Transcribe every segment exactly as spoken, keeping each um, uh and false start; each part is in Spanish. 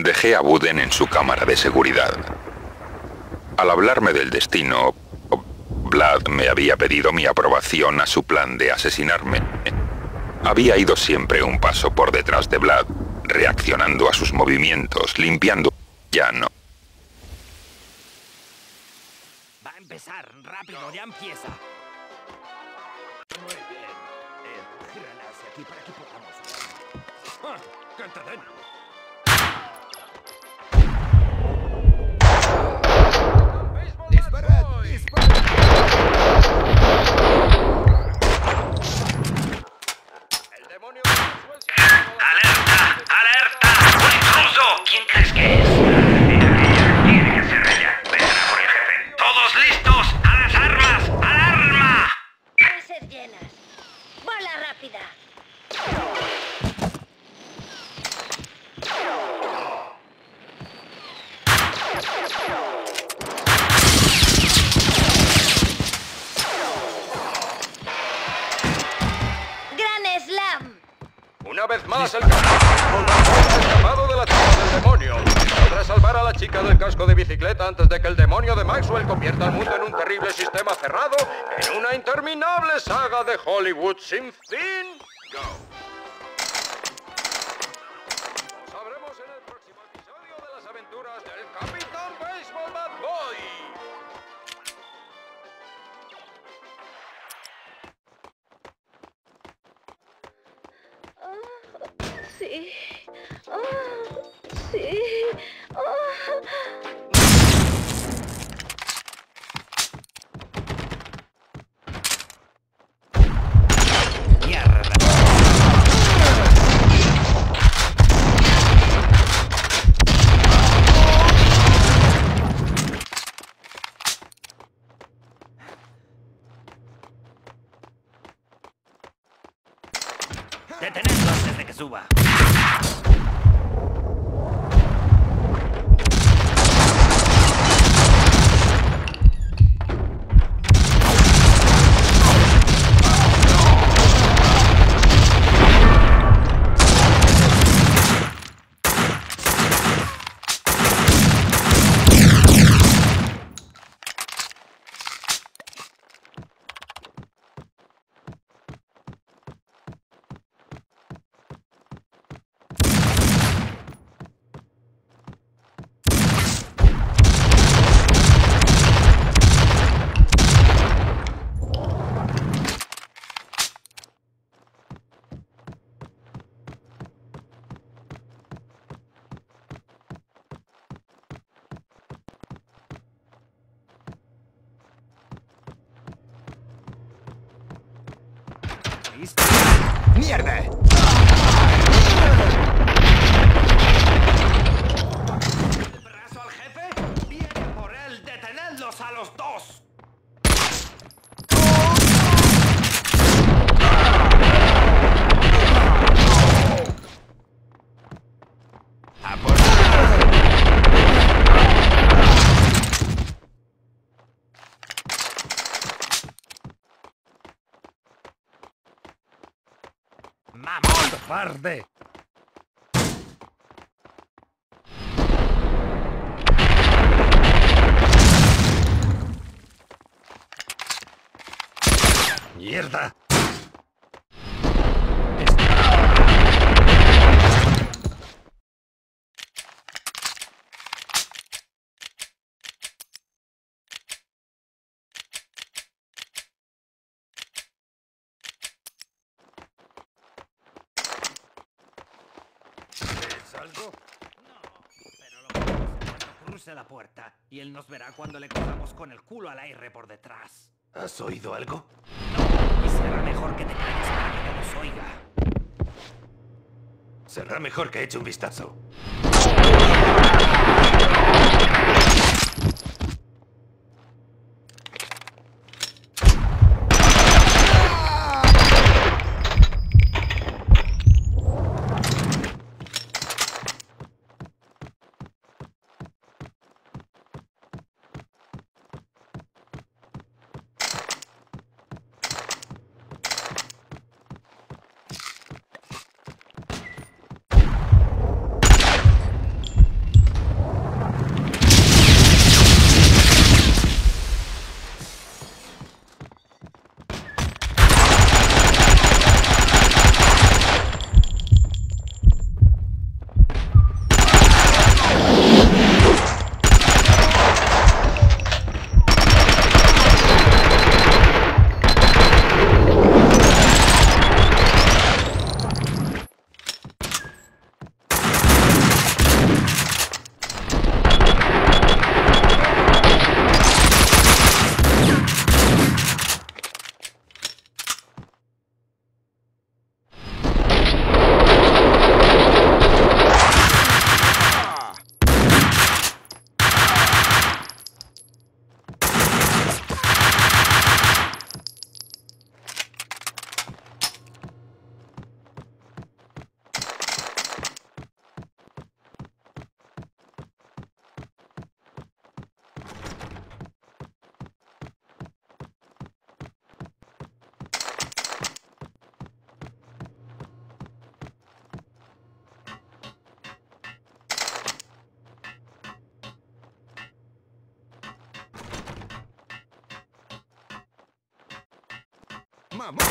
Dejé a Buden en su cámara de seguridad. Al hablarme del destino, Vlad me había pedido mi aprobación a su plan de asesinarme. Había ido siempre un paso por detrás de Vlad, reaccionando a sus movimientos, limpiando. Ya no. Va a empezar, rápido, ya empieza. Muy bien. Eh, gírala hacia aquí para que podamos. ¡Ah! ¡Que te den! ¡Disparad! ¡Disparad! ¡El demonio! ¡Alerta! ¡Alerta! ¡Un intruso! ¿Quién crees que es? Tiene que ser ella. Vendrá por el jefe. ¡Todos listos! ¡A las armas! ¡Alarma! Láser llenas. Bola rápida. Gran Slam. Una vez más, el campeón ha escapado de la trampa del demonio. Podrá salvar a la chica del casco de bicicleta antes de que el demonio de Maxwell convierta al mundo en un terrible sistema cerrado, en una interminable saga de Hollywood sin fin. Go. Lo sabremos en el próximo episodio de las aventuras del Capitán Baseball Bad Boy. Sí. Oh, sí. Oh. ¡Mierda! ¡Detenedlo antes de que suba! ¿Listo? ¡Mierda! ¿El brazo al jefe? ¡Viene por él! ¡Detenedlos a los dos! ¡A por ¡Mamón! ¡Cobarde! ¡Mierda! ¿Es algo? No, pero lo que vamos a hacer cuando cruce la puerta y él nos verá cuando le cojamos con el culo al aire por detrás. ¿Has oído algo? No, y será mejor que te calles para que no nos oiga. Será mejor que eche un vistazo. ¡Mamá!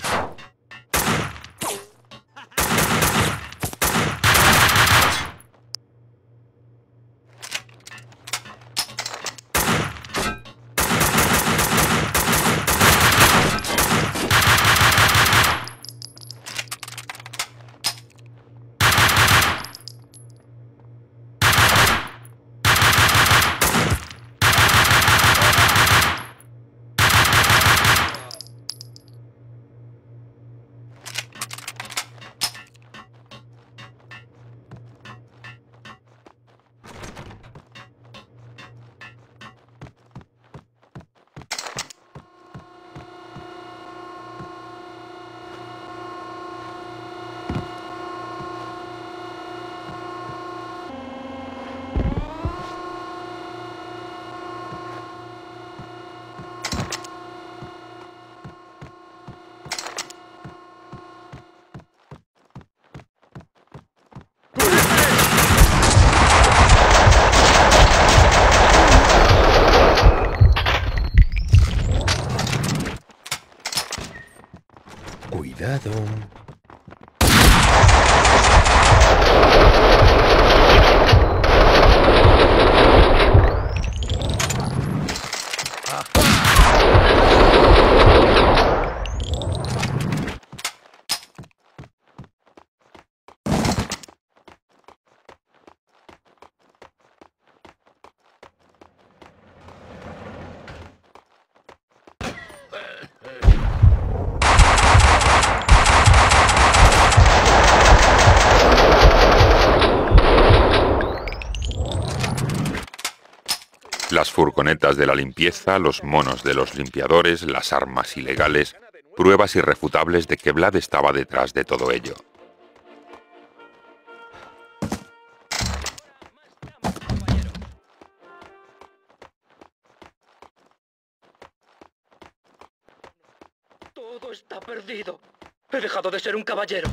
Cuidado. Las furgonetas de la limpieza, los monos de los limpiadores, las armas ilegales, pruebas irrefutables de que Vlad estaba detrás de todo ello. Todo está perdido. He dejado de ser un caballero.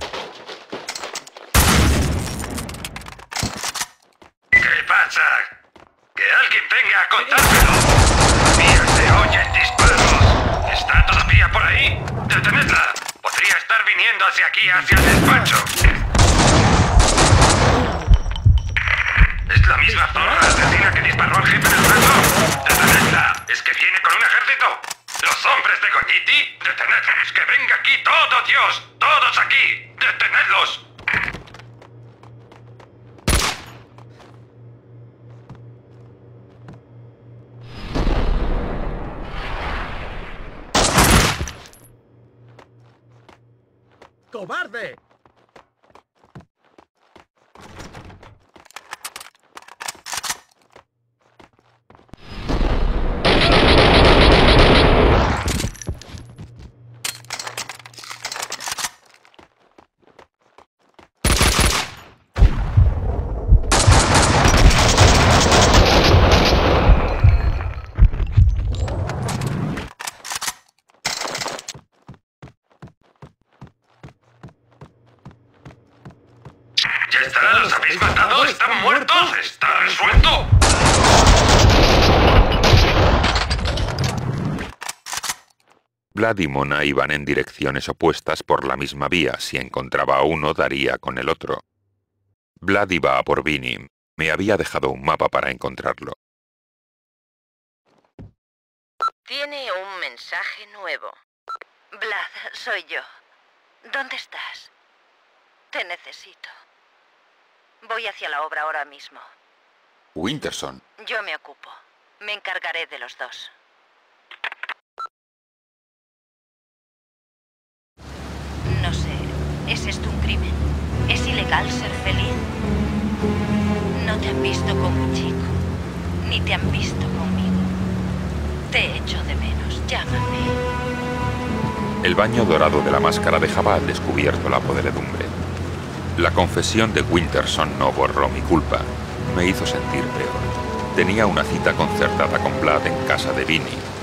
¿Qué pasa? ¡Que alguien venga a contármelo! ¡Todavía se oyen disparos! ¿Está todavía por ahí? ¡Detenedla! Podría estar viniendo hacia aquí, hacia el despacho. ¿Es la misma zorra asesina que disparó al jefe del brazo? ¡Detenedla! ¿Es que viene con un ejército? ¿Los hombres de Goñiti? ¡Detenedlos! ¡Que venga aquí todo, Dios! ¡Todos aquí! ¡Detenedlos! ¡Cobarde! ¿Ya está? ¿Los habéis matado? ¿Están muertos? ¿Está resuelto? Vlad y Mona iban en direcciones opuestas por la misma vía. Si encontraba a uno, daría con el otro. Vlad iba a por Vinny. Me había dejado un mapa para encontrarlo. Tiene un mensaje nuevo. Vlad, soy yo. ¿Dónde estás? Te necesito. Voy hacia la obra ahora mismo. Winterson. Yo me ocupo. Me encargaré de los dos. No sé, ¿es esto un crimen? ¿Es ilegal ser feliz? No te han visto con un chico, ni te han visto conmigo. Te echo de menos, llámame. El baño dorado de la máscara dejaba al descubierto la podredumbre. La confesión de Winterson no borró mi culpa. Me hizo sentir peor. Tenía una cita concertada con Vlad en casa de Vinny.